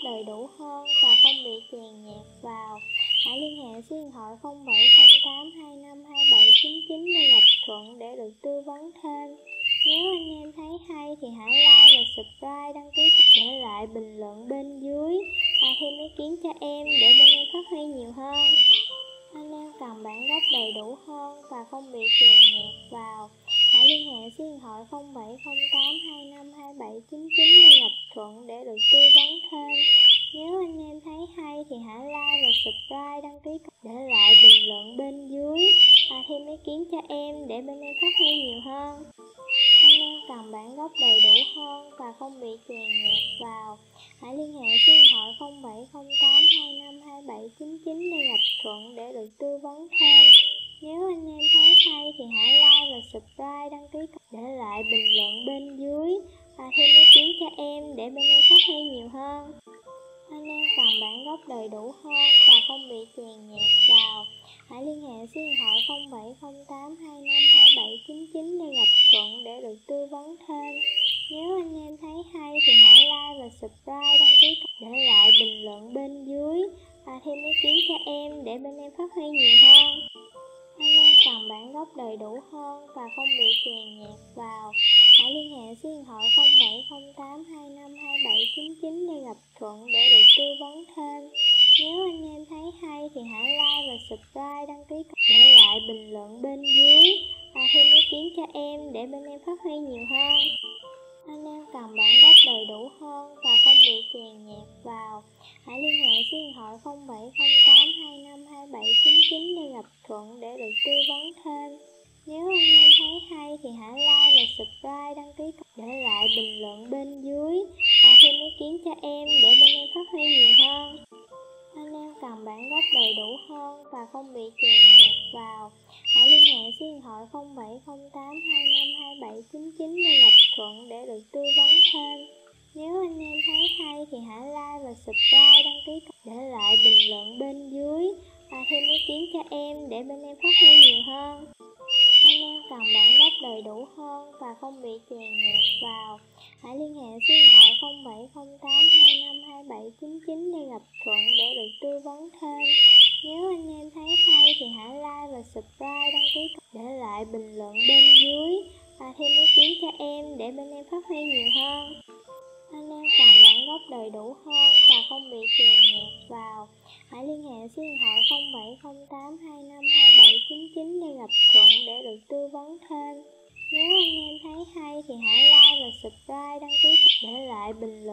đầy đủ hơn và không bị chèn nhạc vào. Hãy liên hệ số điện thoại 0708252799 để gặp Thuận để được tư vấn thêm. Nếu anh em thấy hay thì hãy like và subscribe, đăng ký để lại bình luận bên dưới và thêm ý kiến cho em để bên em phát huy nhiều hơn. Anh em cần bản gốc đầy đủ hơn và không bị chèn nhạc vào. Hãy liên hệ số điện thoại 0708252799 để gặp Thuận để được tư vấn thêm. Nếu anh em thấy hay thì hãy like và subscribe, đăng ký để lại bình luận bên dưới và thêm ý kiến cho em để bên em phát huy nhiều hơn. Anh em cần bản gốc đầy đủ hơn và không bị chèn nhạc vào. Hãy liên hệ số điện thoại 0708252799 để gặp Thuận để được tư vấn thêm. Nếu anh em thấy hay thì hãy like và subscribe, đăng ký để lại bình luận bên dưới và thêm ý kiến cho em để bên em phát huy nhiều hơn. Anh em cần bản gốc đầy đủ hơn và không bị chèn nhạc vào. Hãy liên hệ số điện thoại 0708252799 để gặp Thuận để được tư vấn thêm. Nếu anh em thấy hay thì hãy like và subscribe, đăng ký để lại bình luận bên dưới và thêm ý kiến cho em để bên em phát huy nhiều hơn. Anh em cần bản gốc đầy đủ hơn và không bị chèn nhạc vào. Hãy liên hệ số điện thoại 0708252799 để gặp Thuận để được tư vấn thêm. Nếu anh em thấy hay thì hãy like và subscribe, đăng ký để lại bình luận bên dưới và thêm ý kiến cho em để bên em phát huy nhiều hơn. Anh em cần bản gốc đầy đủ hơn và không bị chèn nhạc vào. Hãy liên hệ số điện thoại 0708252799 để gặp Thuận để được tư vấn thêm. Nếu anh em thấy hay thì hãy like và subscribe, đăng ký để lại bình luận bên dưới và thêm ý kiến cho em để bên em phát huy nhiều hơn. Anh em cần bản gốc đầy đủ hơn và không bị chèn nhạc vào. Hãy liên hệ số điện thoại 0708252799 để gặp Thuận để được tư vấn thêm. Nếu anh em thấy hay thì hãy like và subscribe, đăng ký để lại bình luận bên dưới và thêm ý kiến cho em để bên em phát huy nhiều hơn. Anh em cần bản gốc đầy đủ hơn và không bị chèn nhạc vào. Hãy liên hệ số điện thoại 0708252799 để gặp Thuận để được tư vấn thêm. Nếu anh em thấy hay thì hãy like và subscribe, đăng ký để lại bình luận bên dưới và thêm ý kiến cho em để bên em phát huy nhiều hơn. Anh em cần bản gốc đầy đủ hơn và không bị chèn nhạc vào. Hãy liên hệ số điện thoại 0708252799 để gặp Thuận để được tư vấn thêm. Nếu anh em thấy hay thì hãy like và subscribe, đăng ký để lại bình luận.